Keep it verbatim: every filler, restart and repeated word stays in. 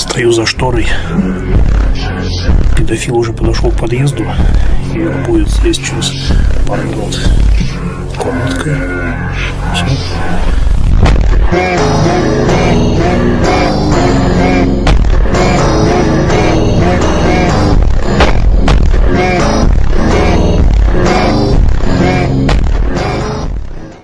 Стою за шторой. Педофил уже подошел к подъезду и будет здесь через пару минут. Комнатка. Все.